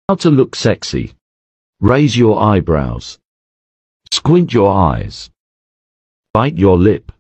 How to look sexy. Raise your eyebrows. Squint your eyes. Bite your lip.